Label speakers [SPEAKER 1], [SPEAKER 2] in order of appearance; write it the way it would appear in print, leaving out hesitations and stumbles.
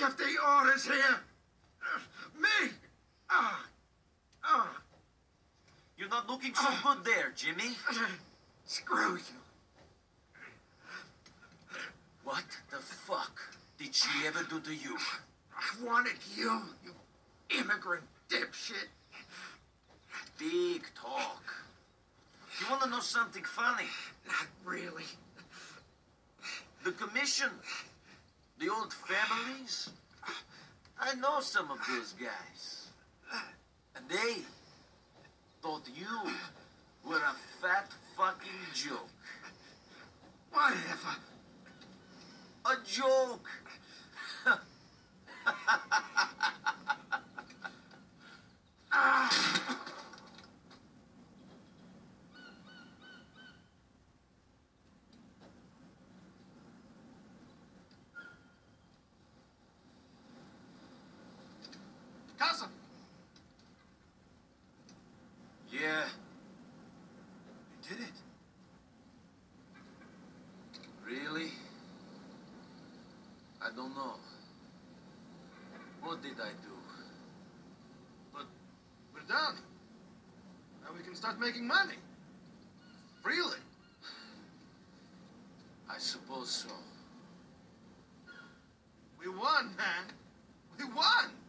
[SPEAKER 1] of the orders here. Me!
[SPEAKER 2] You're not looking so good there, Jimmy.
[SPEAKER 1] Screw you.
[SPEAKER 2] What the fuck did she ever do to you?
[SPEAKER 1] I wanted you immigrant dipshit.
[SPEAKER 2] Big talk. You want to know something funny?
[SPEAKER 1] Not really.
[SPEAKER 2] The commission, the old families, I know some of those guys. And they thought you were a fat fucking joke.
[SPEAKER 1] Whatever.
[SPEAKER 2] A joke!
[SPEAKER 1] Cousin!
[SPEAKER 2] Yeah.
[SPEAKER 1] You did it.
[SPEAKER 2] Really? I don't know. What did I do?
[SPEAKER 1] But we're done. Now we can start making money. Freely.
[SPEAKER 2] I suppose so.
[SPEAKER 1] We won, man. We won!